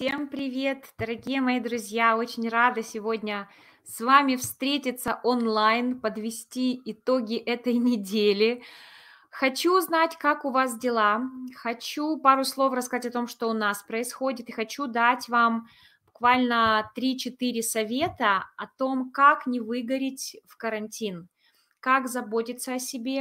Всем привет, дорогие мои друзья! Очень рада сегодня с вами встретиться онлайн, подвести итоги этой недели. Хочу узнать, как у вас дела. Хочу пару слов рассказать о том, что у нас происходит, и хочу дать вам буквально 3-4 совета о том, как не выгореть в карантин, как заботиться о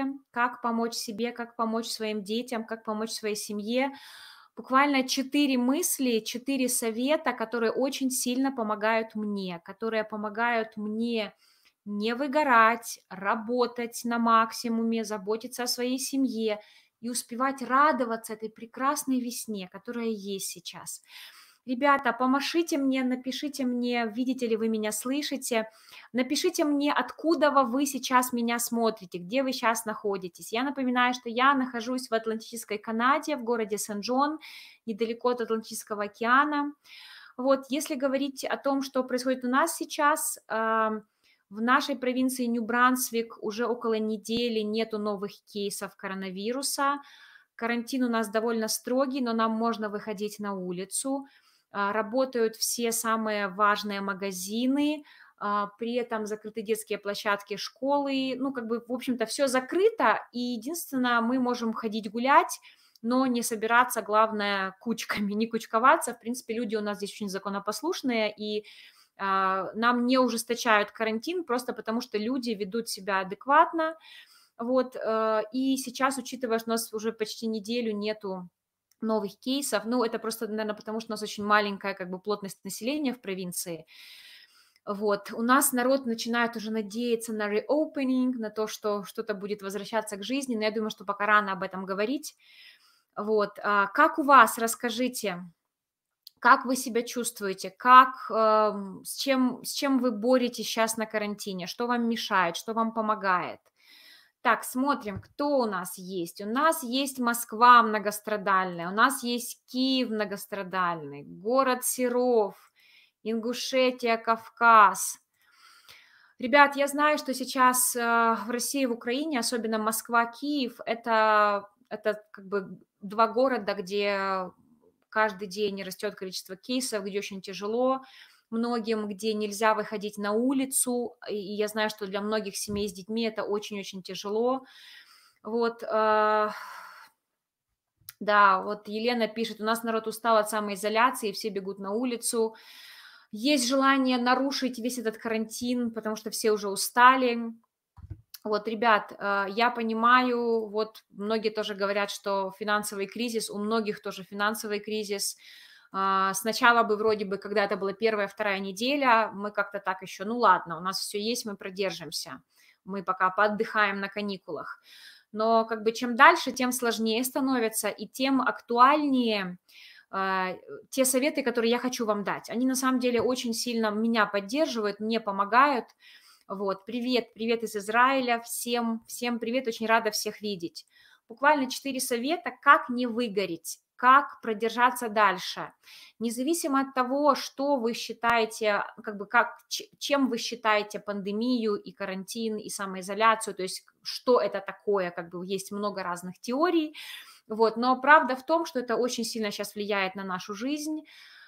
себе, как помочь своим детям, как помочь своей семье. Буквально 4 мысли, 4 совета, которые очень сильно помогают мне, которые помогают мне не выгорать, работать на максимуме, заботиться о своей семье и успевать радоваться этой прекрасной весне, которая есть сейчас. Ребята, помашите мне, напишите мне, видите ли вы меня, слышите. Напишите мне, откуда вы сейчас меня смотрите, где вы сейчас находитесь. Я напоминаю, что я нахожусь в Атлантической Канаде, в городе Сен-Джон, недалеко от Атлантического океана. Вот, если говорить о том, что происходит у нас сейчас, в нашей провинции Нью-Брансвик уже около недели нету новых кейсов коронавируса. Карантин у нас довольно строгий, но нам можно выходить на улицу. Работают все самые важные магазины, при этом закрыты детские площадки, школы. Ну, как бы, в общем-то, все закрыто, и единственное, мы можем ходить гулять, но не собираться, главное, кучками, не кучковаться. В принципе, люди у нас здесь очень законопослушные, и нам не ужесточают карантин просто потому, что люди ведут себя адекватно. Вот, и сейчас, учитывая, что у нас уже почти неделю нету новых кейсов, ну, это просто, наверное, потому что у нас очень маленькая как бы плотность населения в провинции. Вот, у нас народ начинает уже надеяться на reopening, на то, что что-то будет возвращаться к жизни, но я думаю, что пока рано об этом говорить. Вот, как у вас, расскажите, как вы себя чувствуете, с чем вы боретесь сейчас на карантине, что вам мешает, что вам помогает? Так, смотрим, кто у нас есть. У нас есть Москва многострадальная, у нас есть Киев многострадальный, город Серов, Ингушетия, Кавказ. Ребят, я знаю, что сейчас в России и в Украине, особенно Москва, Киев, это как бы два города, где каждый день растет количество кейсов, где очень тяжело многим, где нельзя выходить на улицу, и я знаю, что для многих семей с детьми это очень-очень тяжело. Вот, да, вот Елена пишет, у нас народ устал от самоизоляции, все бегут на улицу. Есть желание нарушить весь этот карантин, потому что все уже устали. Вот, ребят, я понимаю, вот многие тоже говорят, что финансовый кризис, у многих тоже финансовый кризис. Сначала бы вроде бы, когда это была первая, вторая неделя, мы как-то так еще, ну ладно, у нас все есть, мы продержимся, мы пока поотдыхаем на каникулах. Но как бы чем дальше, тем сложнее становится и тем актуальнее те советы, которые я хочу вам дать. Они на самом деле очень сильно меня поддерживают, мне помогают. Вот, привет, привет из Израиля, всем привет, очень рада всех видеть. Буквально 4 совета, как не выгореть, как продержаться дальше. Независимо от того, что вы считаете, как бы чем вы считаете пандемию и карантин, и самоизоляцию, то есть что это такое, как бы есть много разных теорий, вот, но правда в том, что это очень сильно сейчас влияет на нашу жизнь,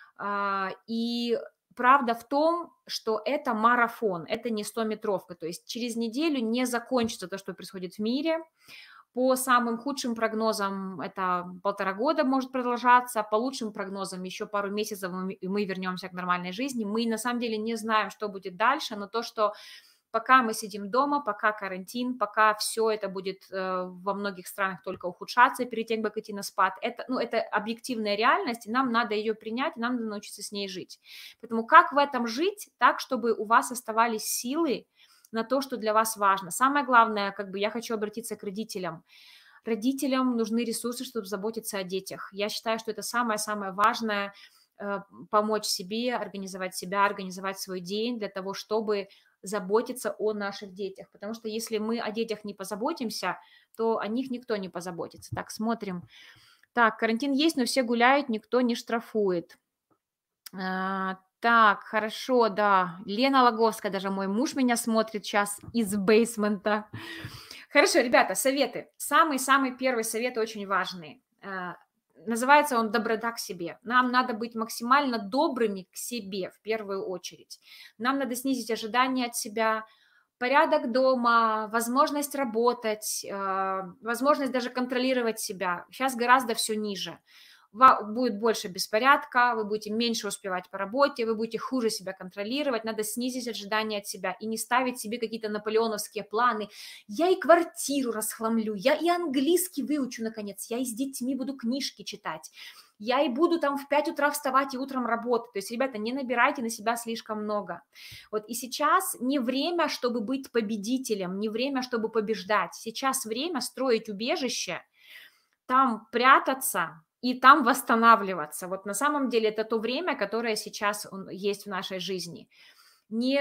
и правда в том, что это марафон, это не 100-метровка, то есть через неделю не закончится то, что происходит в мире. По самым худшим прогнозам это 1,5 года может продолжаться, по лучшим прогнозам еще пару месяцев и мы вернемся к нормальной жизни. Мы на самом деле не знаем, что будет дальше, но то, что пока мы сидим дома, пока карантин, пока все это будет во многих странах только ухудшаться перед тем, как идти на спад, это объективная реальность, и нам надо ее принять, и нам надо научиться с ней жить. Поэтому как в этом жить так, чтобы у вас оставались силы на то, что для вас важно? Самое главное, как бы я хочу обратиться к родителям. Родителям нужны ресурсы, чтобы заботиться о детях. Я считаю, что это самое-самое важное, помочь себе, организовать свой день для того, чтобы заботиться о наших детях. Потому что если мы о детях не позаботимся, то о них никто не позаботится. Так, смотрим. Так, карантин есть, но все гуляют, никто не штрафует. Так, хорошо, да. Лена Логовская, даже мой муж меня смотрит сейчас из бейсмента. Хорошо, ребята, советы. Самый-самый первый совет очень важный. называется он «Доброта к себе». Нам надо быть максимально добрыми к себе в первую очередь. Нам надо снизить ожидания от себя, порядок дома, возможность работать, возможность даже контролировать себя. Сейчас гораздо все ниже. Будет больше беспорядка, вы будете меньше успевать по работе, вы будете хуже себя контролировать, надо снизить ожидания от себя и не ставить себе какие-то наполеоновские планы. Я и квартиру расхламлю, я и английский выучу, наконец, я и с детьми буду книжки читать, я и буду там в 5 утра вставать и утром работать. То есть, ребята, не набирайте на себя слишком много. Вот и сейчас не время, чтобы быть победителем, не время, чтобы побеждать. Сейчас время строить убежище, там прятаться и там восстанавливаться. Вот на самом деле это то время, которое сейчас есть в нашей жизни. Не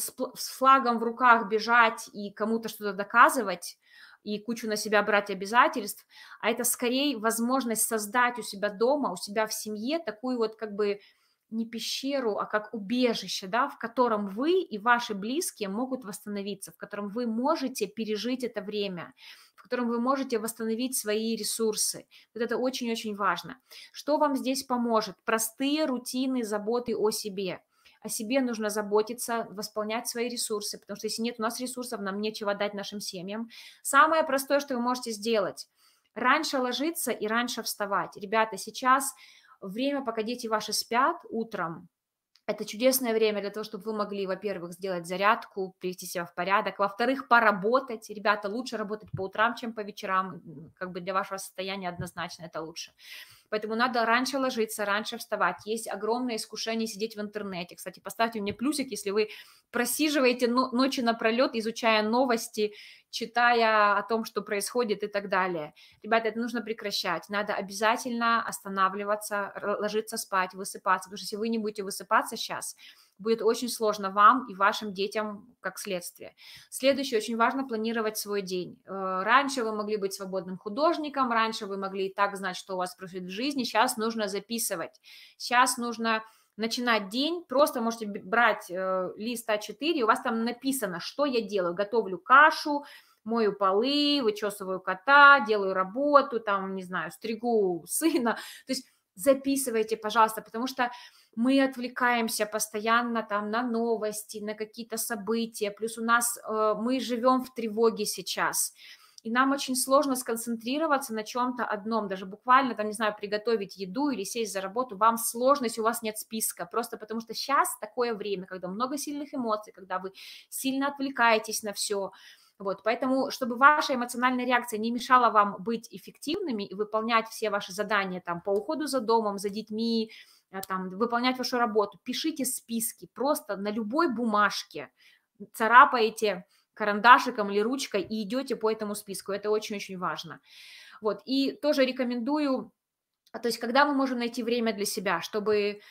с флагом в руках бежать и кому-то что-то доказывать, и кучу на себя брать обязательств, а это скорее возможность создать у себя дома, у себя в семье такую вот как бы не пещеру, а как убежище, да, в котором вы и ваши близкие могут восстановиться, в котором вы можете пережить это время, в котором вы можете восстановить свои ресурсы. Вот это очень-очень важно. Что вам здесь поможет? Простые рутины заботы о себе. О себе нужно заботиться, восполнять свои ресурсы, потому что если нет у нас ресурсов, нам нечего дать нашим семьям. Самое простое, что вы можете сделать, раньше ложиться и раньше вставать. Ребята, сейчас время, пока дети ваши спят утром, это чудесное время для того, чтобы вы могли, во-первых, сделать зарядку, привести себя в порядок, во-вторых, поработать. Ребята, лучше работать по утрам, чем по вечерам, как бы для вашего состояния однозначно это лучше. Поэтому надо раньше ложиться, раньше вставать. Есть огромное искушение сидеть в интернете. Кстати, поставьте мне плюсик, если вы просиживаете ночи напролет, изучая новости, читая о том, что происходит и так далее. Ребята, это нужно прекращать. Надо обязательно останавливаться, ложиться спать, высыпаться. Потому что если вы не будете высыпаться сейчас, будет очень сложно вам и вашим детям как следствие. Следующее, очень важно планировать свой день. Раньше вы могли быть свободным художником, раньше вы могли и так знать, что у вас происходит в жизни, сейчас нужно записывать. Сейчас нужно начинать день, просто можете брать лист А4, у вас там написано, что я делаю. Готовлю кашу, мою полы, вычесываю кота, делаю работу, там, не знаю, стригу сына. То есть записывайте, пожалуйста, потому что мы отвлекаемся постоянно там на новости, на какие-то события, плюс у нас мы живем в тревоге сейчас, и нам очень сложно сконцентрироваться на чем-то одном, даже буквально, там, не знаю, приготовить еду или сесть за работу, вам сложно, если у вас нет списка, просто потому что сейчас такое время, когда много сильных эмоций, когда вы сильно отвлекаетесь на все. Вот, поэтому, чтобы ваша эмоциональная реакция не мешала вам быть эффективными и выполнять все ваши задания там по уходу за домом, за детьми, там, выполнять вашу работу, пишите списки просто на любой бумажке, царапаете карандашиком или ручкой и идете по этому списку. Это очень-очень важно. Вот, и тоже рекомендую, то есть когда мы можем найти время для себя, чтобы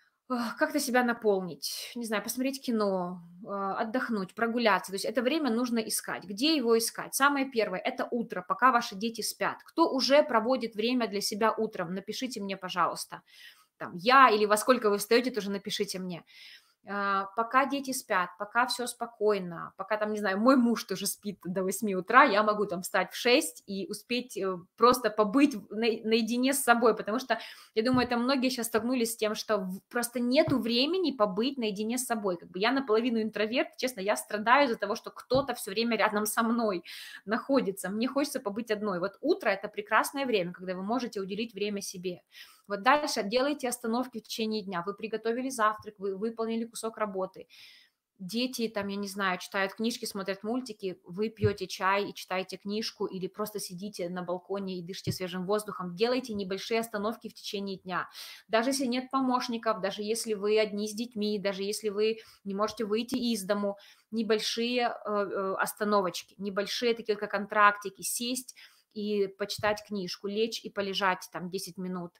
как-то себя наполнить, не знаю, посмотреть кино, отдохнуть, прогуляться. То есть это время нужно искать. Где его искать? Самое первое – это утро, пока ваши дети спят. Кто уже проводит время для себя утром, напишите мне, пожалуйста. Там, я или во сколько вы встаете, тоже напишите мне. Пока дети спят, пока все спокойно, пока там, не знаю, мой муж тоже спит до 8 утра, я могу там встать в 6 и успеть просто побыть наедине с собой, потому что, я думаю, это многие сейчас столкнулись с тем, что просто нету времени побыть наедине с собой. Как бы я наполовину интроверт, честно, я страдаю из-за того, что кто-то все время рядом со мной находится, мне хочется побыть одной. Вот утро – это прекрасное время, когда вы можете уделить время себе. Вот дальше делайте остановки в течение дня. Вы приготовили завтрак, вы выполнили кусок работы. Дети, там, я не знаю, читают книжки, смотрят мультики, вы пьете чай и читаете книжку или просто сидите на балконе и дышите свежим воздухом. Делайте небольшие остановки в течение дня. Даже если нет помощников, даже если вы одни с детьми, даже если вы не можете выйти из дому, небольшие остановочки, небольшие такие как контрактики, сесть и почитать книжку, лечь и полежать там 10 минут,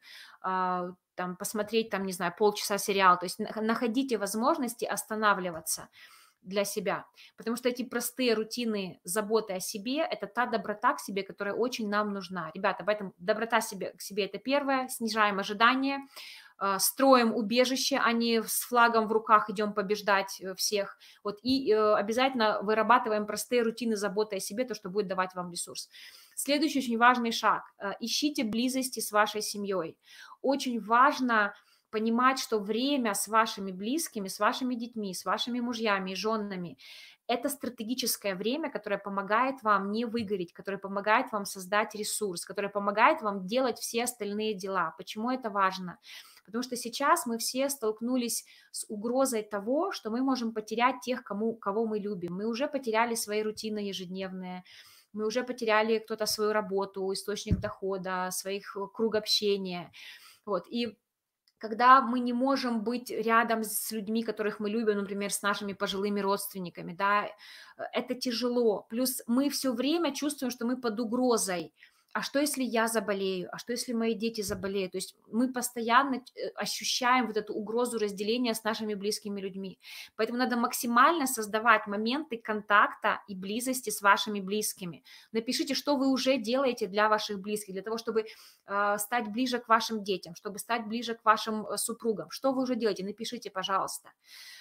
там посмотреть там, не знаю, полчаса сериал. То есть находите возможности останавливаться для себя, потому что эти простые рутины заботы о себе – это та доброта к себе, которая очень нам нужна. Ребята, поэтому доброта к себе – это первое, снижаем ожидания, строим убежище, а не с флагом в руках идем побеждать всех. Вот, и обязательно вырабатываем простые рутины заботы о себе, то, что будет давать вам ресурс. Следующий очень важный шаг. Ищите близости с вашей семьей. Очень важно понимать, что время с вашими близкими, с вашими детьми, с вашими мужьями и женами — это стратегическое время, которое помогает вам не выгореть, которое помогает вам создать ресурс, которое помогает вам делать все остальные дела. Почему это важно? Потому что сейчас мы все столкнулись с угрозой того, что мы можем потерять тех, кого мы любим. Мы уже потеряли свои рутины ежедневные, мы уже потеряли кто-то свою работу, источник дохода, своих круг общения. Вот. И когда мы не можем быть рядом с людьми, которых мы любим, например, с нашими пожилыми родственниками, да, это тяжело. Плюс мы все время чувствуем, что мы под угрозой. А что, если я заболею? А что, если мои дети заболеют? То есть мы постоянно ощущаем вот эту угрозу разделения с нашими близкими людьми. Поэтому надо максимально создавать моменты контакта и близости с вашими близкими. Напишите, что вы уже делаете для ваших близких, для того, чтобы стать ближе к вашим детям, чтобы стать ближе к вашим супругам. Что вы уже делаете? Напишите, пожалуйста.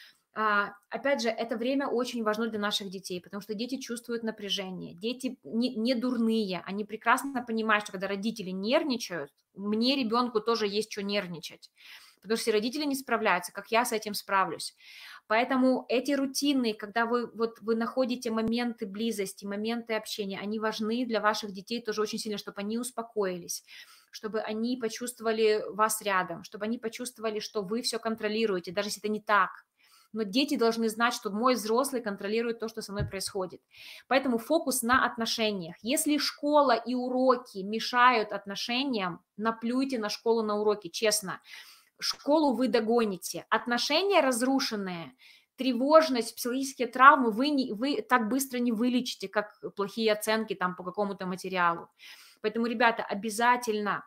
Опять же, это время очень важно для наших детей, потому что дети чувствуют напряжение. Дети не дурные, они прекрасно понимают, что когда родители нервничают, мне, ребенку, тоже есть что нервничать. Потому что если родители не справляются, как я с этим справлюсь? Поэтому эти рутины, когда вы находите моменты близости, моменты общения, они важны для ваших детей тоже очень сильно, чтобы они успокоились, чтобы они почувствовали вас рядом, чтобы они почувствовали, что вы все контролируете, даже если это не так. Но дети должны знать, что мой взрослый контролирует то, что со мной происходит. Поэтому фокус на отношениях. Если школа и уроки мешают отношениям, наплюйте на школу, на уроки, честно. Школу вы догоните. Отношения разрушенные, тревожность, психологические травмы вы так быстро не вылечите, как плохие оценки там по какому-то материалу. Поэтому, ребята, обязательно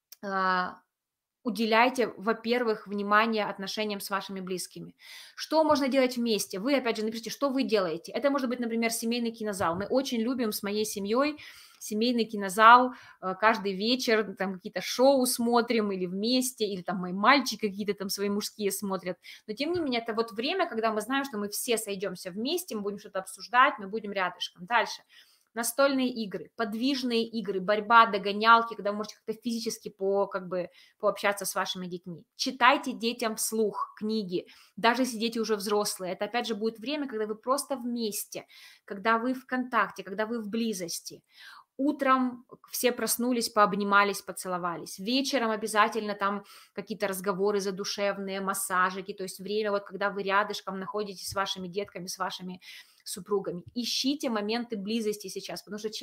уделяйте, во-первых, внимание отношениям с вашими близкими. Что можно делать вместе? Вы, опять же, напишите, что вы делаете. Это может быть, например, семейный кинозал. Мы очень любим с моей семьей семейный кинозал, каждый вечер там какие-то шоу смотрим или вместе, или там мои мальчики какие-то там свои мужские смотрят. Но, тем не менее, это вот время, когда мы знаем, что мы все сойдемся вместе, мы будем что-то обсуждать, мы будем рядышком. Дальше. Настольные игры, подвижные игры, борьба, догонялки, когда вы можете как-то физически пообщаться с вашими детьми. Читайте детям вслух книги, даже если дети уже взрослые. Это, опять же, будет время, когда вы просто вместе, когда вы в контакте, когда вы в близости. Утром все проснулись, пообнимались, поцеловались. Вечером обязательно там какие-то разговоры задушевные, массажики, то есть время, вот когда вы рядышком находитесь с вашими детками, с вашими супругами. Ищите моменты близости сейчас, потому что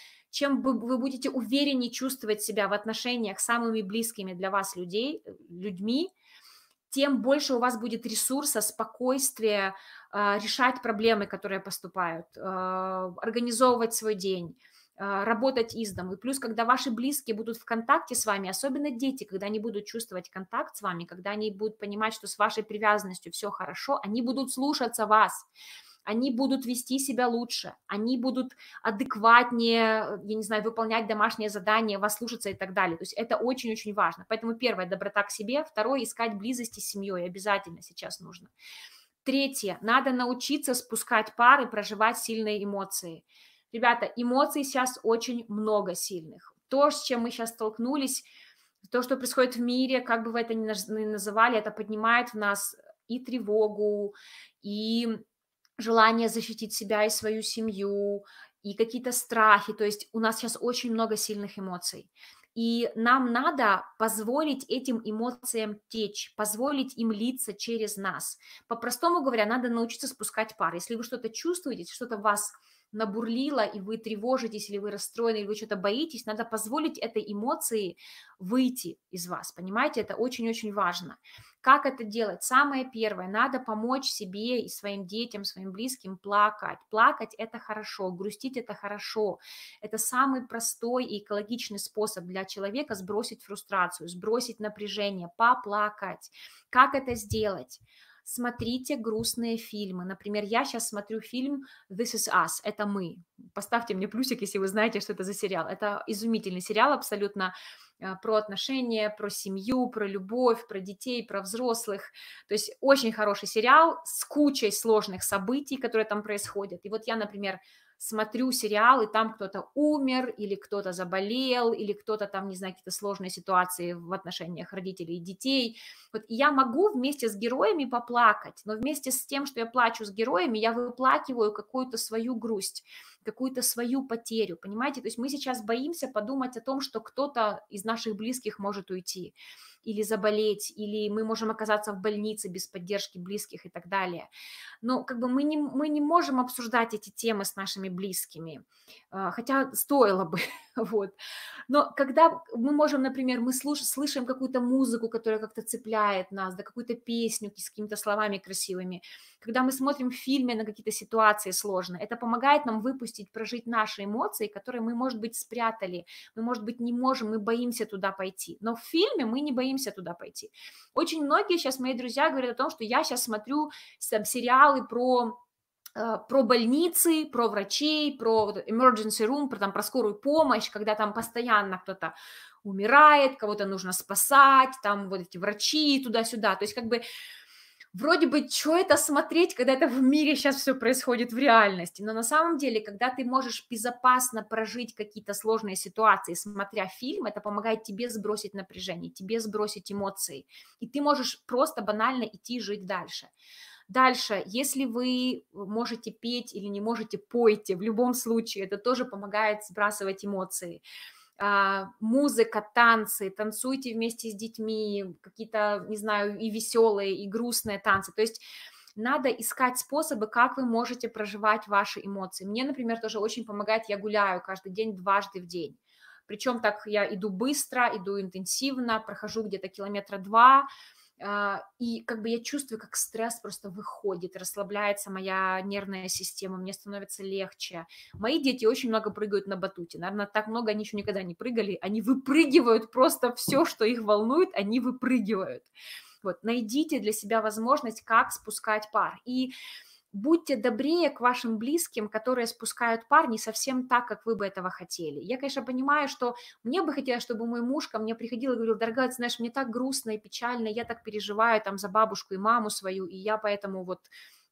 чем вы будете увереннее чувствовать себя в отношениях с самыми близкими для вас людьми, тем больше у вас будет ресурса, спокойствия, решать проблемы, которые поступают, организовывать свой день, работать из дому. И плюс, когда ваши близкие будут в контакте с вами, особенно дети, когда они будут чувствовать контакт с вами, когда они будут понимать, что с вашей привязанностью все хорошо, они будут слушаться вас, они будут вести себя лучше, они будут адекватнее, я не знаю, выполнять домашние задания, вас слушаться и так далее. То есть это очень-очень важно. Поэтому первое – доброта к себе, второе – искать близости с семьей, обязательно сейчас нужно. Третье – надо научиться спускать пар и проживать сильные эмоции. Ребята, эмоций сейчас очень много сильных. То, с чем мы сейчас столкнулись, то, что происходит в мире, как бы вы это ни называли, это поднимает в нас и тревогу, и желание защитить себя и свою семью, и какие-то страхи. То есть у нас сейчас очень много сильных эмоций. И нам надо позволить этим эмоциям течь, позволить им литься через нас. По-простому говоря, надо научиться спускать пар. Если вы что-то чувствуете, что-то вас набурлило, и вы тревожитесь, или вы расстроены, или вы что-то боитесь, надо позволить этой эмоции выйти из вас, понимаете? Это очень-очень важно. Как это делать? Самое первое, надо помочь себе и своим детям, своим близким плакать. Плакать – это хорошо, грустить – это хорошо. Это самый простой и экологичный способ для человека сбросить фрустрацию, сбросить напряжение, поплакать. Как это сделать? Смотрите грустные фильмы. Например, я сейчас смотрю фильм «This is Us», это мы. Поставьте мне плюсик, если вы знаете, что это за сериал. Это изумительный сериал абсолютно, про отношения, про семью, про любовь, про детей, про взрослых. То есть очень хороший сериал с кучей сложных событий, которые там происходят. И вот я, например, смотрю сериал, и там кто-то умер, или кто-то заболел, или кто-то там, не знаю, какие-то сложные ситуации в отношениях родителей и детей. Вот, и я могу вместе с героями поплакать, но вместе с тем, что я плачу с героями, я выплакиваю какую-то свою грусть, какую-то свою потерю, понимаете? То есть мы сейчас боимся подумать о том, что кто-то из наших близких может уйти или заболеть, или мы можем оказаться в больнице без поддержки близких и так далее. Но как бы мы не можем обсуждать эти темы с нашими близкими, хотя стоило бы, вот. Но когда мы можем, например, мы слышим какую-то музыку, которая как-то цепляет нас, да, какую-то песню с какими-то словами красивыми, когда мы смотрим в фильме на какие-то ситуации сложные, это помогает нам выпустить, прожить наши эмоции, которые мы, может быть, спрятали, мы, может быть, не можем, мы боимся туда пойти. Но в фильме мы не боимся туда пойти. Очень многие сейчас мои друзья говорят о том, что я сейчас смотрю сериалы про больницы, про врачей, про emergency room, про скорую помощь, когда там постоянно кто-то умирает, кого-то нужно спасать, там вот эти врачи туда-сюда. То есть как бы вроде бы, что это смотреть, когда это в мире сейчас все происходит в реальности, но на самом деле, когда ты можешь безопасно прожить какие-то сложные ситуации, смотря фильм, это помогает тебе сбросить напряжение, тебе сбросить эмоции, и ты можешь просто банально идти жить дальше. Дальше, если вы можете петь или не можете, пойте, в любом случае, это тоже помогает сбрасывать эмоции. Музыка, танцы, танцуйте вместе с детьми, какие-то, не знаю, и веселые, и грустные танцы. То есть надо искать способы, как вы можете проживать ваши эмоции. Мне, например, тоже очень помогает, я гуляю каждый день дважды в день. Причем так я иду быстро, иду интенсивно, прохожу где-то 2 километра, и как бы я чувствую, как стресс просто выходит, расслабляется моя нервная система, мне становится легче. Мои дети очень много прыгают на батуте, наверное, так много они еще никогда не прыгали, они выпрыгивают просто все, что их волнует, они выпрыгивают. Вот, найдите для себя возможность, как спускать пар. И будьте добрее к вашим близким, которые спускают пар не совсем так, как вы бы этого хотели. Я, конечно, понимаю, что мне бы хотелось, чтобы мой муж ко мне приходил и говорил: дорогая, ты знаешь, мне так грустно и печально, я так переживаю там за бабушку и маму свою, и я поэтому вот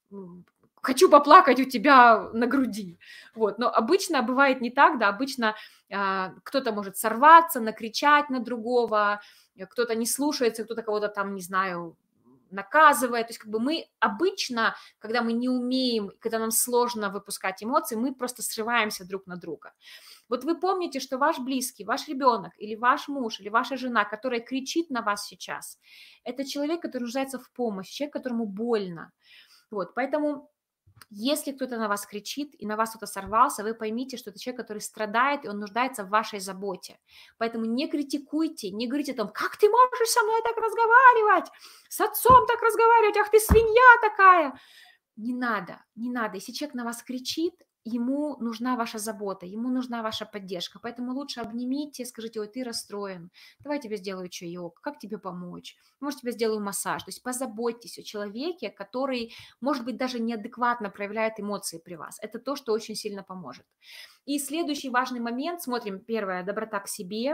хочу поплакать у тебя на груди. Вот. Но обычно бывает не так, да, обычно кто-то может сорваться, накричать на другого, кто-то не слушается, кто-то кого-то там, не знаю, наказывает. То есть как бы мы обычно, когда мы не умеем, когда нам сложно выпускать эмоции, мы просто срываемся друг на друга. Вот вы помните, что ваш близкий, ваш ребенок или ваш муж, или ваша жена, которая кричит на вас сейчас, это человек, который нуждается в помощи, человек, которому больно. Вот, поэтому если кто-то на вас кричит и на вас кто-то сорвался, вы поймите, что это человек, который страдает, и он нуждается в вашей заботе. Поэтому не критикуйте, не говорите о том, как ты можешь со мной так разговаривать, с отцом так разговаривать, ах ты свинья такая. Не надо, не надо. Если человек на вас кричит, ему нужна ваша забота, ему нужна ваша поддержка. Поэтому лучше обнимите, скажите: ой, ты расстроен, давай я тебе сделаю чаек, как тебе помочь? Может, тебе сделаю массаж. То есть позаботьтесь о человеке, который, может быть, даже неадекватно проявляет эмоции при вас. Это то, что очень сильно поможет. И следующий важный момент, смотрим, первое, доброта к себе,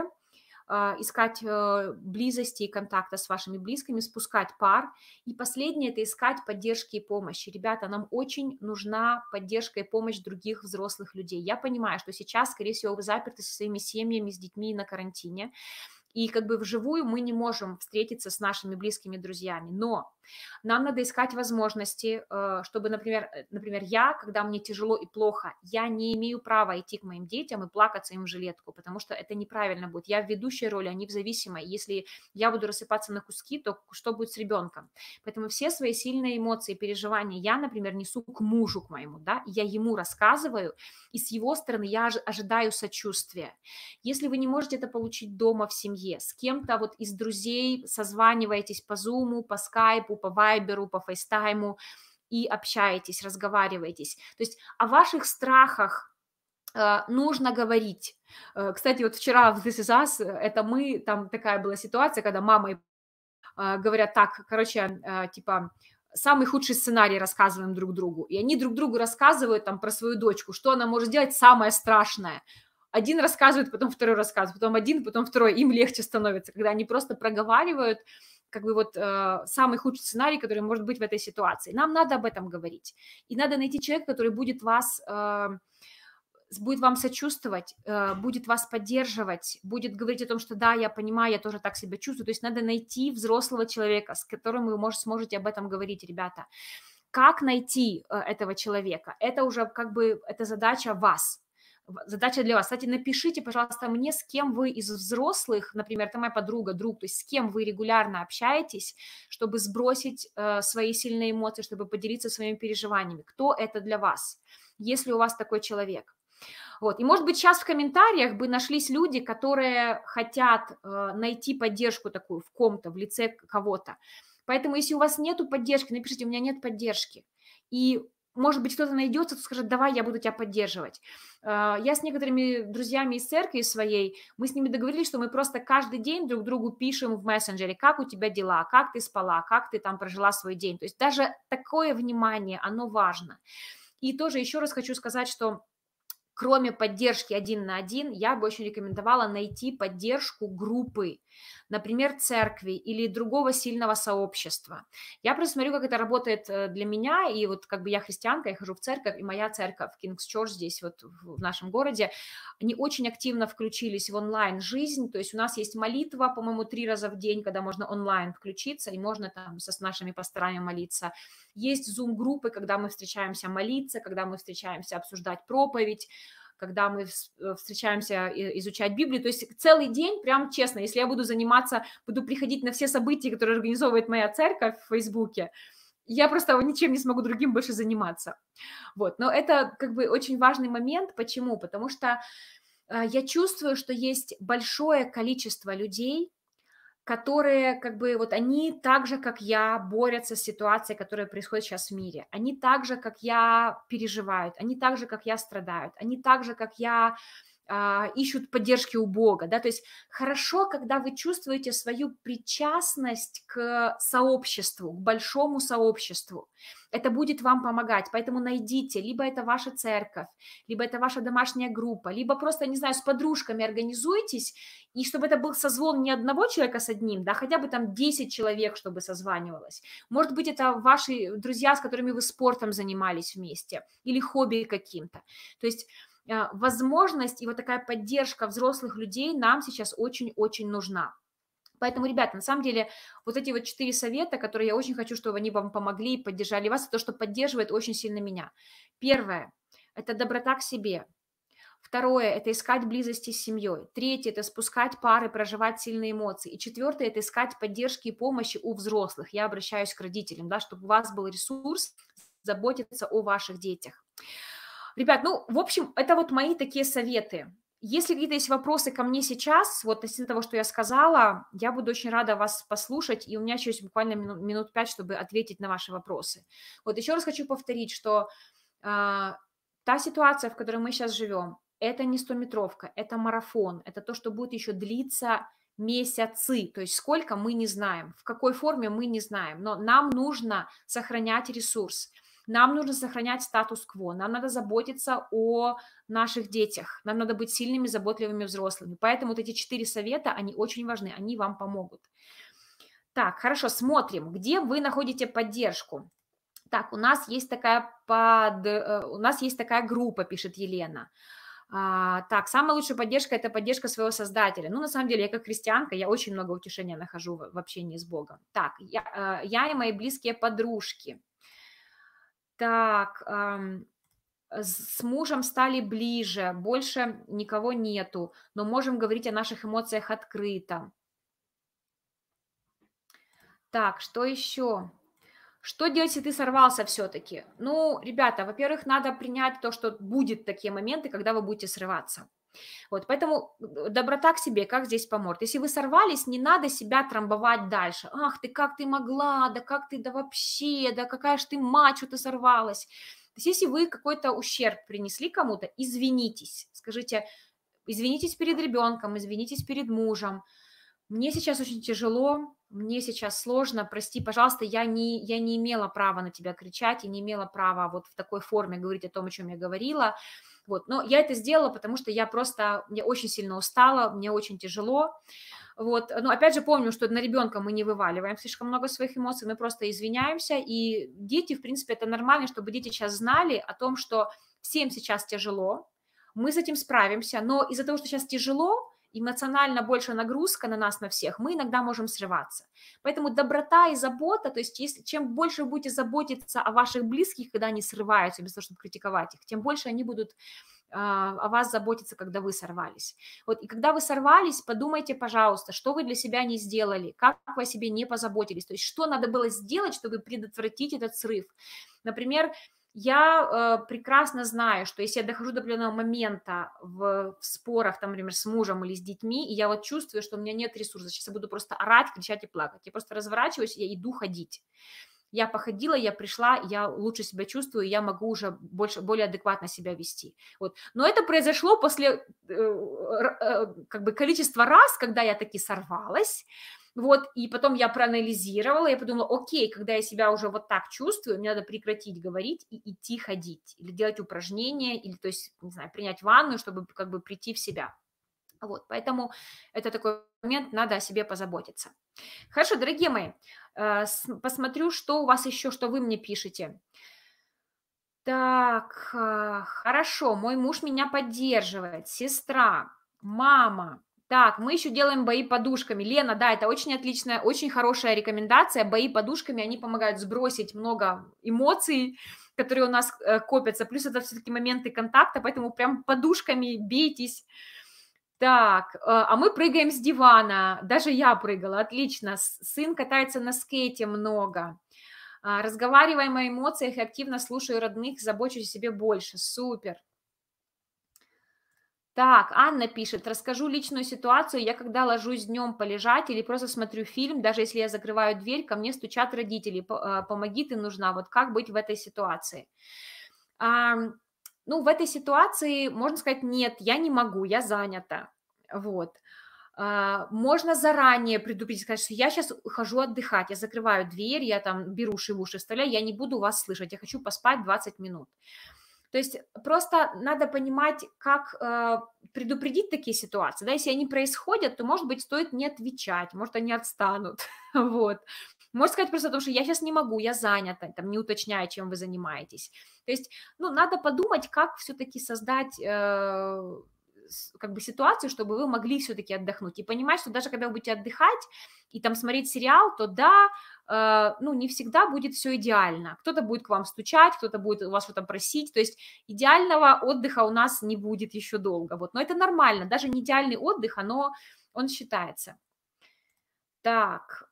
искать близости и контакта с вашими близкими, спускать пар. И последнее – это искать поддержки и помощи. Ребята, нам очень нужна поддержка и помощь других взрослых людей. Я понимаю, что сейчас, скорее всего, вы заперты со своими семьями, с детьми на карантине, и как бы вживую мы не можем встретиться с нашими близкими друзьями, но нам надо искать возможности, чтобы, например, я, когда мне тяжело и плохо, я не имею права идти к моим детям и плакаться им в жилетку, потому что это неправильно будет. Я в ведущей роли, они в зависимой. Если я буду рассыпаться на куски, то что будет с ребенком? Поэтому все свои сильные эмоции, переживания я, например, несу к мужу, к моему, да, я ему рассказываю, и с его стороны я ожидаю сочувствия. Если вы не можете это получить дома в семье, с кем-то вот из друзей созваниваетесь по Zoom, по Skype, по Viber, по FaceTime и общаетесь, разговариваетесь. То есть о ваших страхах нужно говорить. Кстати, вот вчера в This Is Us, это мы, там такая была ситуация, когда мама и говорят так, короче, типа, самый худший сценарий рассказываем друг другу. И они друг другу рассказывают там про свою дочку, что она может сделать самое страшное. Один рассказывает, потом второй рассказывает, потом один, потом второй. Им легче становится, когда они просто проговаривают как бы вот самый худший сценарий, который может быть в этой ситуации. Нам надо об этом говорить. И надо найти человека, который будет вас будет вам сочувствовать, будет вас поддерживать, будет говорить о том, что да, я понимаю, я тоже так себя чувствую. То есть надо найти взрослого человека, с которым вы сможете об этом говорить, ребята. Как найти этого человека? Это уже как бы, это задача вас. Задача для вас. Кстати, напишите, пожалуйста, мне, с кем вы из взрослых, например, это моя подруга, друг, то есть с кем вы регулярно общаетесь, чтобы сбросить свои сильные эмоции, чтобы поделиться своими переживаниями. Кто это для вас, если у вас такой человек? Вот. И, может быть, сейчас в комментариях бы нашлись люди, которые хотят найти поддержку такую в ком-то, в лице кого-то. Поэтому, если у вас нету поддержки, напишите, у меня нет поддержки. И, может быть, кто-то найдется, кто скажет, давай, я буду тебя поддерживать. Я с некоторыми друзьями из церкви своей, мы с ними договорились, что мы просто каждый день друг другу пишем в мессенджере, как у тебя дела, как ты спала, как ты там прожила свой день. То есть даже такое внимание, оно важно. И тоже еще раз хочу сказать, что кроме поддержки 1 на 1, я бы очень рекомендовала найти поддержку группы, например, церкви или другого сильного сообщества. Я просто смотрю, как это работает для меня, и вот как бы я христианка, я хожу в церковь, и моя церковь, King's Church здесь вот в нашем городе, они очень активно включились в онлайн-жизнь, то есть у нас есть молитва, по-моему, 3 раза в день, когда можно онлайн включиться, и можно там с нашими пасторами молиться. Есть зум-группы, когда мы встречаемся молиться, когда мы встречаемся обсуждать проповедь, когда мы встречаемся изучать Библию. То есть целый день, прям честно, если я буду заниматься, буду приходить на все события, которые организовывает моя церковь в Фейсбуке, я просто ничем не смогу другим больше заниматься. Вот. Но это как бы очень важный момент. Почему? Потому что я чувствую, что есть большое количество людей, которые как бы вот они так же, как я, борются с ситуацией, которая происходит сейчас в мире. Они так же, как я, переживают, они так же, как я, страдают, они так же, как я, ищут поддержки у Бога, да, то есть хорошо, когда вы чувствуете свою причастность к сообществу, к большому сообществу, это будет вам помогать, поэтому найдите, либо это ваша церковь, либо это ваша домашняя группа, либо просто, не знаю, с подружками организуйтесь, и чтобы это был созвон не одного человека с одним, да, хотя бы там 10 человек, чтобы созванивалось. Может быть, это ваши друзья, с которыми вы спортом занимались вместе, или хобби каким-то. То есть возможность и вот такая поддержка взрослых людей нам сейчас очень-очень нужна. Поэтому, ребята, на самом деле, вот эти вот 4 совета, которые я очень хочу, чтобы они вам помогли и поддержали вас, это то, что поддерживает очень сильно меня. Первое – это доброта к себе. Второе – это искать близости с семьей. Третье – это спускать пары, проживать сильные эмоции. И четвертое – это искать поддержки и помощи у взрослых. Я обращаюсь к родителям, да, чтобы у вас был ресурс заботиться о ваших детях. Ребят, ну, в общем, это вот мои такие советы. Если какие-то есть вопросы ко мне сейчас, вот относительно того, что я сказала, я буду очень рада вас послушать, и у меня еще есть буквально минут 5, чтобы ответить на ваши вопросы. Вот еще раз хочу повторить, что та ситуация, в которой мы сейчас живем, это не 100-метровка, это марафон, это то, что будет еще длиться месяцы, то есть сколько мы не знаем, в какой форме мы не знаем, но нам нужно сохранять ресурс. Нам нужно сохранять статус-кво, нам надо заботиться о наших детях, нам надо быть сильными, заботливыми взрослыми. Поэтому вот эти 4 совета, они очень важны, они вам помогут. Так, хорошо, смотрим, где вы находите поддержку. Так, у нас есть такая группа, пишет Елена. Так, самая лучшая поддержка – это поддержка своего Создателя. Ну, на самом деле, я как христианка, я очень много утешения нахожу в общении с Богом. Так, я и мои близкие подружки. Так, с мужем стали ближе, больше никого нету, но можем говорить о наших эмоциях открыто. Так, что еще? Что делать, если ты сорвался все-таки? Ну, ребята, во-первых, надо принять то, что будут такие моменты, когда вы будете срываться. Вот, поэтому доброта к себе, как здесь поможет. Если вы сорвались, не надо себя трамбовать дальше. Ах ты, как ты могла, да как ты, да вообще, да какая ж ты мать, что ты сорвалась. То есть если вы какой-то ущерб принесли кому-то, извинитесь. Скажите, извинитесь перед ребенком, извинитесь перед мужем. Мне сейчас очень тяжело, мне сейчас сложно, прости, пожалуйста, я не имела права на тебя кричать, и не имела права вот в такой форме говорить о том, о чем я говорила. Вот, но я это сделала, потому что я очень сильно устала, мне очень тяжело. Вот, но опять же помню, что на ребенка мы не вываливаем слишком много своих эмоций, мы просто извиняемся, и дети, в принципе, это нормально, чтобы дети сейчас знали о том, что всем сейчас тяжело, Мы с этим справимся, но из-за того, что сейчас тяжело, эмоционально больше нагрузка на нас, на всех, мы иногда можем срываться. Поэтому доброта и забота, то есть если, чем больше вы будете заботиться о ваших близких, когда они срываются, без того, чтобы критиковать их, тем больше они будут о вас заботиться, когда вы сорвались. Вот, и когда вы сорвались, подумайте, пожалуйста, что вы для себя не сделали, как вы о себе не позаботились, то есть что надо было сделать, чтобы предотвратить этот срыв. Например, я прекрасно знаю, что если я дохожу до определенного момента в спорах, там, например, с мужем или с детьми, и я вот чувствую, что у меня нет ресурсов, сейчас я буду просто орать, кричать и плакать, я просто разворачиваюсь, я иду ходить. Я походила, я пришла, я лучше себя чувствую, я могу уже более адекватно себя вести. Вот. Но это произошло после как бы количества раз, когда я таки сорвалась, вот, и потом я проанализировала, я подумала, окей, когда я себя уже вот так чувствую, мне надо прекратить говорить и идти ходить, или делать упражнения, или, то есть, не знаю, принять ванну, чтобы как бы прийти в себя. Вот, поэтому это такой момент, надо о себе позаботиться. Хорошо, дорогие мои, посмотрю, что у вас еще, что вы мне пишете. Так, хорошо, мой муж меня поддерживает, сестра, мама. Так, мы еще делаем бои подушками. Лена, да, это очень отличная, очень хорошая рекомендация. Бои подушками, они помогают сбросить много эмоций, которые у нас копятся. Плюс это все-таки моменты контакта, поэтому прям подушками бейтесь. Так, а мы прыгаем с дивана. Даже я прыгала, отлично. Сын катается на скейте много. Разговариваем о эмоциях и активно слушаю родных, забочусь о себе больше. Супер. Так, Анна пишет, расскажу личную ситуацию. Я когда ложусь днем полежать или просто смотрю фильм, даже если я закрываю дверь, ко мне стучат родители. Помоги, ты нужна. Вот как быть в этой ситуации? Ну, в этой ситуации можно сказать, нет, я не могу, я занята. Вот. Можно заранее предупредить, сказать, что я сейчас хожу отдыхать, я закрываю дверь, я там беру уши в уши вставляю, я не буду вас слышать, я хочу поспать 20 минут. То есть просто надо понимать, как предупредить такие ситуации. Да? Если они происходят, то, может быть, стоит не отвечать, может, они отстанут. Вот. Можно сказать просто о том, что я сейчас не могу, я занята, там, не уточняя, чем вы занимаетесь. То есть, ну, надо подумать, как все-таки создать как бы ситуацию, чтобы вы могли все-таки отдохнуть. И понимать, что даже когда вы будете отдыхать и там смотреть сериал, то да, ну, не всегда будет все идеально. Кто-то будет к вам стучать, кто-то будет у вас что-то просить. То есть идеального отдыха у нас не будет еще долго. Вот. Но это нормально. Даже не идеальный отдых, он считается. Так,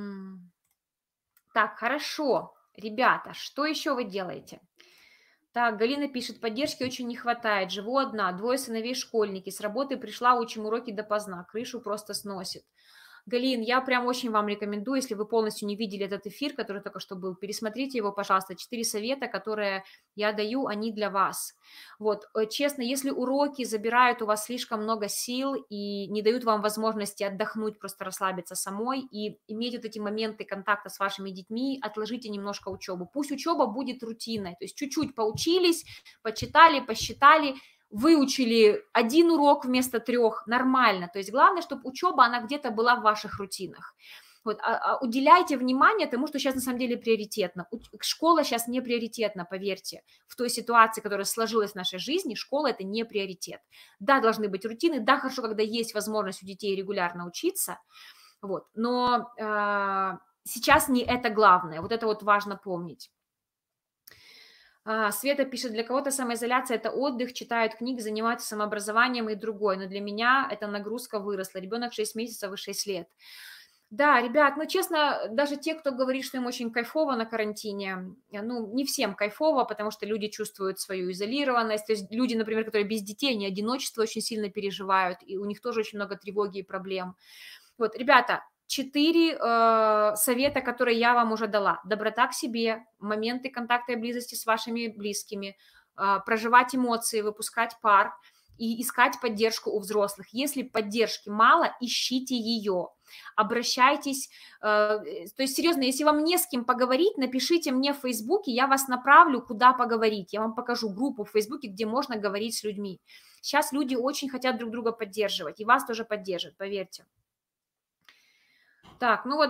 так, хорошо. Ребята, что еще вы делаете? Так, Галина пишет, поддержки очень не хватает, живу одна, 2 сыновей школьники, с работы пришла, учим уроки допоздна, крышу просто сносит. Галин, я прям очень вам рекомендую, если вы полностью не видели этот эфир, который только что был, пересмотрите его, пожалуйста. 4 совета, которые я даю, они для вас. Вот, честно, если уроки забирают у вас слишком много сил и не дают вам возможности отдохнуть, просто расслабиться самой и иметь вот эти моменты контакта с вашими детьми, отложите немножко учебу. Пусть учеба будет рутинной, то есть чуть-чуть поучились, почитали, посчитали, выучили 1 урок вместо 3, нормально. То есть главное, чтобы учеба, она где-то была в ваших рутинах. Вот, уделяйте внимание тому, что сейчас на самом деле приоритетно. Школа сейчас не приоритетна, поверьте. В той ситуации, которая сложилась в нашей жизни, школа – это не приоритет. Да, должны быть рутины, да, хорошо, когда есть возможность у детей регулярно учиться, вот, но сейчас не это главное, вот это вот важно помнить. Света пишет, для кого-то самоизоляция – это отдых, читают книги, занимаются самообразованием и другое, но для меня эта нагрузка выросла. Ребенок 6 месяцев и 6 лет. Да, ребят, ну, честно, даже те, кто говорит, что им очень кайфово на карантине, ну, не всем кайфово, потому что люди чувствуют свою изолированность. То есть люди, например, которые без детей, они одиночество очень сильно переживают, и у них тоже очень много тревоги и проблем. Вот, ребята, 4 совета, которые я вам уже дала. Доброта к себе, моменты контакта и близости с вашими близкими, проживать эмоции, выпускать пар и искать поддержку у взрослых. Если поддержки мало, ищите ее. Обращайтесь, то есть серьезно, если вам не с кем поговорить, напишите мне в Фейсбуке, я вас направлю, куда поговорить. Я вам покажу группу в Фейсбуке, где можно говорить с людьми. Сейчас люди очень хотят друг друга поддерживать, и вас тоже поддержат, поверьте. Так, ну вот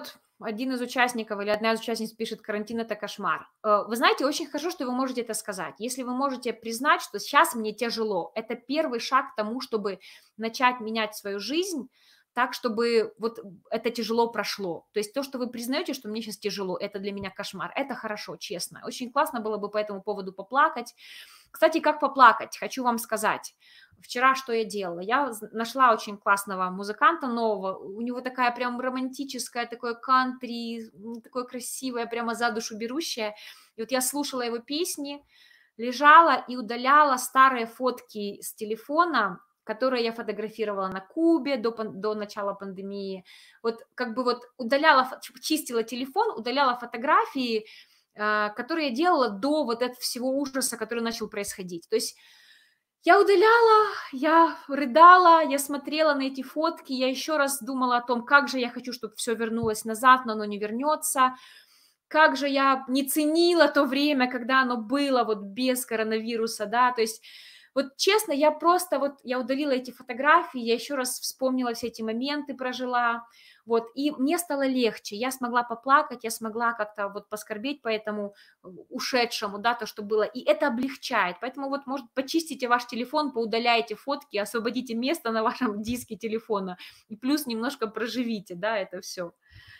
один из участников или одна из участниц пишет: «Карантин – это кошмар». Вы знаете, очень хорошо, что вы можете это сказать. Если вы можете признать, что сейчас мне тяжело, это первый шаг к тому, чтобы начать менять свою жизнь так, чтобы вот это тяжело прошло. То есть то, что вы признаете, что мне сейчас тяжело, это для меня кошмар, это хорошо, честно. Очень классно было бы по этому поводу поплакать. Кстати, как поплакать, хочу вам сказать. Вчера что я делала? Я нашла очень классного музыканта нового. У него такая прям романтическая, такое кантри, такое красивое, прямо за душу берущее. И вот я слушала его песни, лежала и удаляла старые фотки с телефона, которые я фотографировала на Кубе до начала пандемии. Вот как бы вот удаляла, чистила телефон, удаляла фотографии, которые я делала до вот этого всего ужаса, который начал происходить. То есть я удаляла, я рыдала, я смотрела на эти фотки, я еще раз думала о том, как же я хочу, чтобы все вернулось назад, но оно не вернется, как же я не ценила то время, когда оно было вот без коронавируса, да, то есть вот честно, я просто вот, я удалила эти фотографии, я еще раз вспомнила все эти моменты, прожила, вот, и мне стало легче, я смогла поплакать, я смогла как-то вот поскорбеть по этому ушедшему, да, то, что было, и это облегчает, поэтому вот, может, почистите ваш телефон, поудаляйте фотки, освободите место на вашем диске телефона, и плюс немножко проживите, да, это все.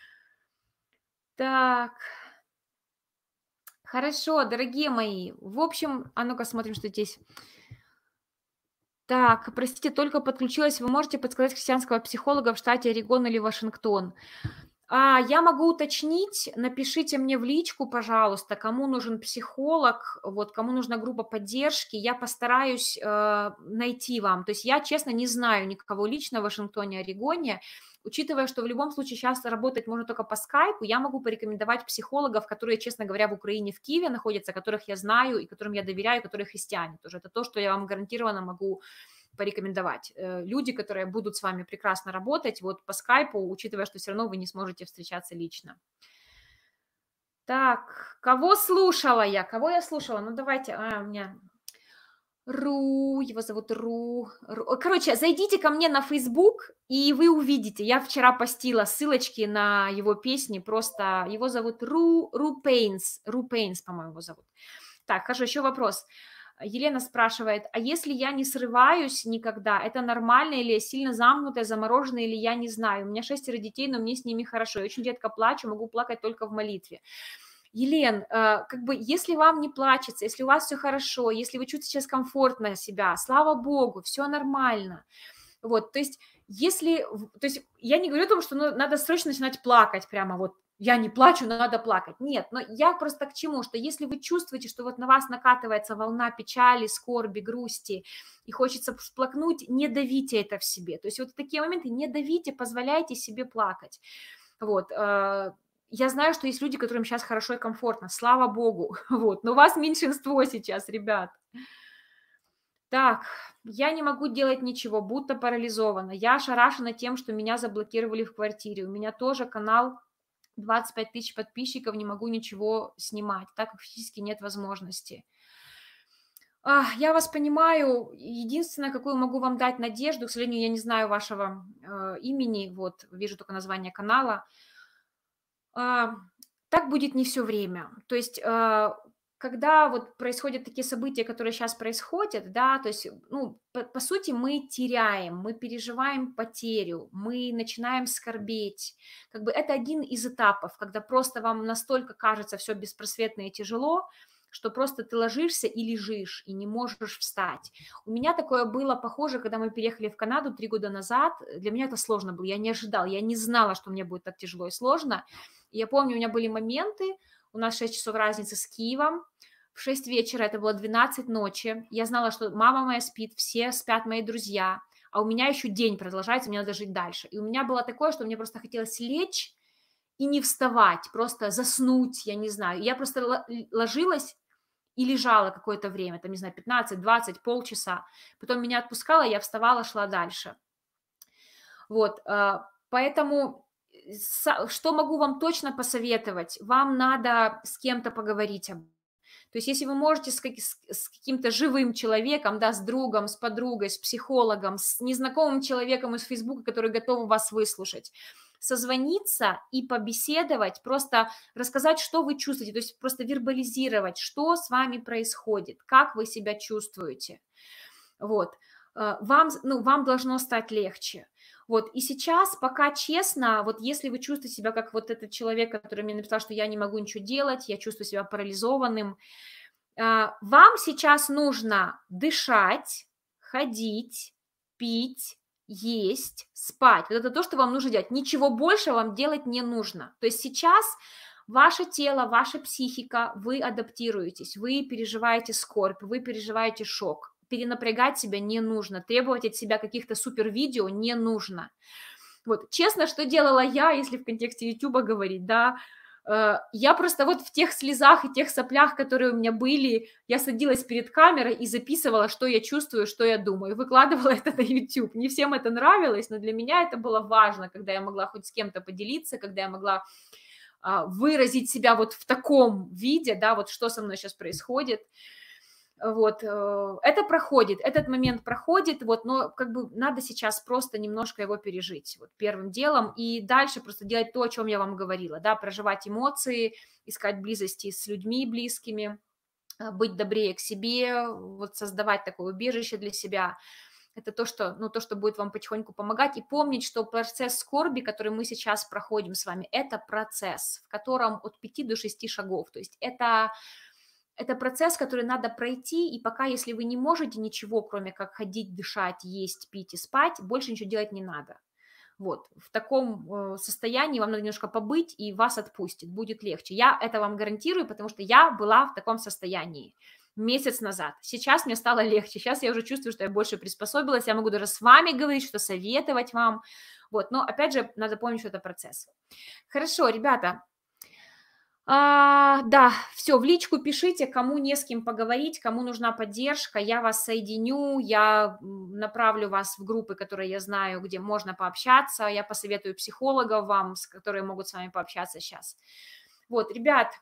Так, хорошо, дорогие мои, в общем, а ну-ка смотрим, что здесь. Так, простите, только подключилась. Вы можете подсказать христианского психолога в штате Орегон или Вашингтон? Я могу уточнить, напишите мне в личку, пожалуйста, кому нужен психолог, вот, кому нужна группа поддержки, я постараюсь найти вам. То есть я, честно, не знаю никого лично в Вашингтоне, Орегоне, учитывая, что в любом случае сейчас работать можно только по скайпу, я могу порекомендовать психологов, которые, честно говоря, в Украине, в Киеве находятся, которых я знаю и которым я доверяю, которые христиане тоже. Это то, что я вам гарантированно могу порекомендовать. Люди, которые будут с вами прекрасно работать вот по скайпу, учитывая, что все равно вы не сможете встречаться лично. Так, кого слушала я? Кого я слушала? Ну, давайте, у меня его зовут Ру. Короче, зайдите ко мне на Facebook, и вы увидите. Я вчера постила ссылочки на его песни, просто его зовут Ру Пейнс, по-моему, его зовут. Так, хорошо, еще вопрос. Елена спрашивает, а если я не срываюсь никогда, это нормально или я сильно замкнутая, замороженная, или я не знаю? У меня 6 детей, но мне с ними хорошо. Я очень редко плачу, могу плакать только в молитве. Елен, как бы, если вам не плачется, если у вас все хорошо, если вы чувствуете сейчас комфортно себя, слава богу, все нормально. Вот, то есть, то есть я не говорю о том, что надо срочно начинать плакать прямо вот, я не плачу, но надо плакать. Нет, но я просто к чему, что если вы чувствуете, что вот на вас накатывается волна печали, скорби, грусти, и хочется всплакнуть, не давите это в себе. То есть вот в такие моменты не давите, позволяйте себе плакать. Вот, я знаю, что есть люди, которым сейчас хорошо и комфортно, слава богу, вот, но вас меньшинство сейчас, ребят. Так, я не могу делать ничего, будто парализована. Я ошарашена тем, что меня заблокировали в квартире. У меня тоже канал 25 тысяч подписчиков, не могу ничего снимать, так как физически нет возможности. Я вас понимаю. Единственное, какую могу вам дать надежду, к сожалению, я не знаю вашего имени, вот, вижу только название канала. Так будет не все время. То есть, когда вот происходят такие события, которые сейчас происходят, да, то есть, ну, по сути, мы теряем, мы переживаем потерю, мы начинаем скорбеть. Как бы это один из этапов, когда просто вам настолько кажется все беспросветно и тяжело, что просто ты ложишься и лежишь, и не можешь встать. У меня такое было похоже, когда мы переехали в Канаду 3 года назад. Для меня это сложно было, я не ожидала, я не знала, что мне будет так тяжело и сложно. И я помню, у меня были моменты, у нас 6 часов разницы с Киевом, в 6 вечера, это было 12 ночи, я знала, что мама моя спит, все спят мои друзья, а у меня еще день продолжается, мне надо жить дальше. И у меня было такое, что мне просто хотелось лечь и не вставать, просто заснуть, я не знаю. Я просто ложилась и лежала какое-то время, там, не знаю, 15, 20, полчаса. Потом меня отпускало, я вставала, шла дальше. Вот, поэтому что могу вам точно посоветовать? Вам надо с кем-то поговорить об этом. То есть если вы можете с каким-то живым человеком, да, с другом, с подругой, с психологом, с незнакомым человеком из Фейсбука, который готов вас выслушать, созвониться и побеседовать, просто рассказать, что вы чувствуете, то есть просто вербализировать, что с вами происходит, как вы себя чувствуете. Вот. Вам должно стать легче. Вот, и сейчас, пока честно, вот если вы чувствуете себя как вот этот человек, который мне написал, что я не могу ничего делать, я чувствую себя парализованным, вам сейчас нужно дышать, ходить, пить, есть, спать. Вот это то, что вам нужно делать. Ничего больше вам делать не нужно. То есть сейчас ваше тело, ваша психика, вы адаптируетесь, вы переживаете скорбь, вы переживаете шок. Перенапрягать себя не нужно, требовать от себя каких-то супер-видео не нужно. Вот, честно, что делала я, если в контексте Ютуба говорить, да, я просто вот в тех слезах и тех соплях, которые у меня были, я садилась перед камерой и записывала, что я чувствую, что я думаю, выкладывала это на YouTube. Не всем это нравилось, но для меня это было важно, когда я могла хоть с кем-то поделиться, когда я могла выразить себя вот в таком виде, да, вот что со мной сейчас происходит. Вот, это проходит, этот момент проходит, вот, но как бы надо сейчас просто немножко его пережить, вот, первым делом, и дальше просто делать то, о чем я вам говорила, да, проживать эмоции, искать близости с людьми близкими, быть добрее к себе, вот, создавать такое убежище для себя. Это то, что, то, что будет вам потихоньку помогать, и помнить, что процесс скорби, который мы сейчас проходим с вами, это процесс, в котором от 5 до 6 шагов, то есть это процесс, который надо пройти, и пока, если вы не можете ничего, кроме как ходить, дышать, есть, пить и спать, больше ничего делать не надо. Вот, в таком состоянии вам надо немножко побыть, и вас отпустит, будет легче. Я это вам гарантирую, потому что я была в таком состоянии месяц назад. Сейчас мне стало легче, сейчас я уже чувствую, что я больше приспособилась, я могу даже с вами говорить, что советовать вам. Вот, но опять же, надо помнить, что это процесс. Хорошо, ребята. Да, все, в личку пишите, кому не с кем поговорить, кому нужна поддержка, я вас соединю, я направлю вас в группы, которые я знаю, где можно пообщаться, я посоветую психологов вам, которые могут с вами пообщаться сейчас. Вот, ребят,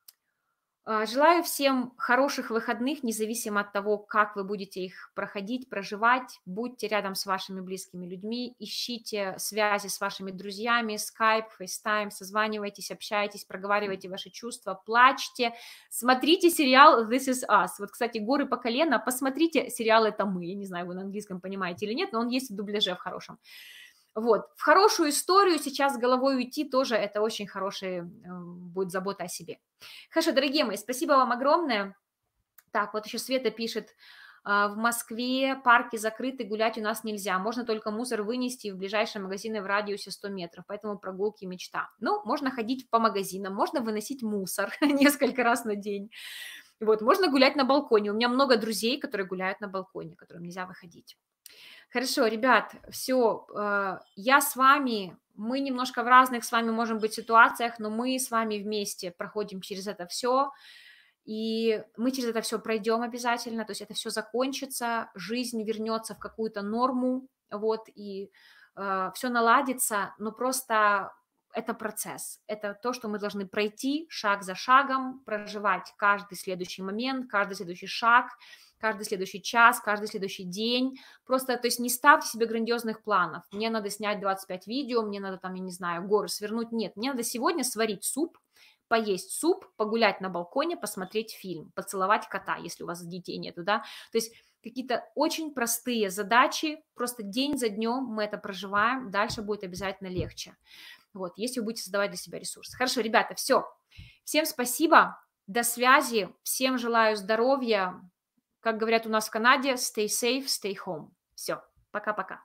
желаю всем хороших выходных, независимо от того, как вы будете их проходить, проживать. Будьте рядом с вашими близкими людьми, ищите связи с вашими друзьями, Skype, FaceTime, созванивайтесь, общайтесь, проговаривайте ваши чувства, плачьте. Смотрите сериал This Is Us. Вот, кстати, «Горы по колено». Посмотрите сериал «Это мы». Я не знаю, вы на английском понимаете или нет, но он есть в дубляже в хорошем. Вот, в хорошую историю сейчас с головой уйти тоже это очень хорошая будет забота о себе. Хорошо, дорогие мои, спасибо вам огромное. Так, вот еще Света пишет, в Москве парки закрыты, гулять у нас нельзя, можно только мусор вынести в ближайшие магазины в радиусе 100 метров, поэтому прогулки мечта. Ну, можно ходить по магазинам, можно выносить мусор несколько раз на день. Вот, можно гулять на балконе. У меня много друзей, которые гуляют на балконе, которым нельзя выходить. Хорошо, ребят, все, я с вами, мы немножко в разных с вами, можем быть, ситуациях, но мы с вами вместе проходим через это все, и мы через это все пройдем обязательно, то есть это все закончится, жизнь вернется в какую-то норму, вот, и все наладится, но просто это процесс, это то, что мы должны пройти шаг за шагом, проживать каждый следующий момент, каждый следующий шаг, каждый следующий час, каждый следующий день. Просто, то есть не ставьте себе грандиозных планов. Мне надо снять 25 видео, мне надо там, я не знаю, горы свернуть. Нет, мне надо сегодня сварить суп, поесть суп, погулять на балконе, посмотреть фильм, поцеловать кота, если у вас детей нету, да. То есть какие-то очень простые задачи, просто день за днем мы это проживаем, дальше будет обязательно легче. Вот, если вы будете создавать для себя ресурсы. Хорошо, ребята, все. Всем спасибо, до связи, всем желаю здоровья. Как говорят у нас в Канаде, stay safe, stay home. Все, пока-пока.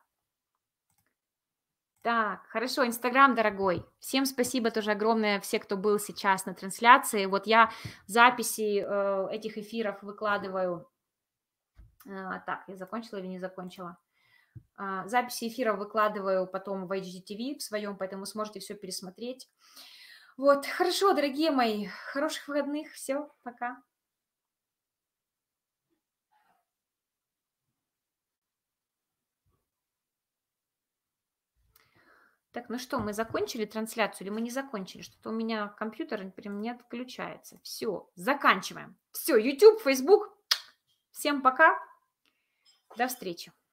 Так, хорошо, Инстаграм, дорогой. Всем спасибо тоже огромное, все, кто был сейчас на трансляции. Вот я записи этих эфиров выкладываю. Так, я закончила или не закончила? Записи эфиров выкладываю потом в HGTV в своем, поэтому сможете все пересмотреть. Вот, хорошо, дорогие мои, хороших выходных. Все, пока. Так, ну что, мы закончили трансляцию или мы не закончили? Что-то у меня компьютер прям не отключается. Все, заканчиваем. Все, YouTube, Facebook. Всем пока. До встречи.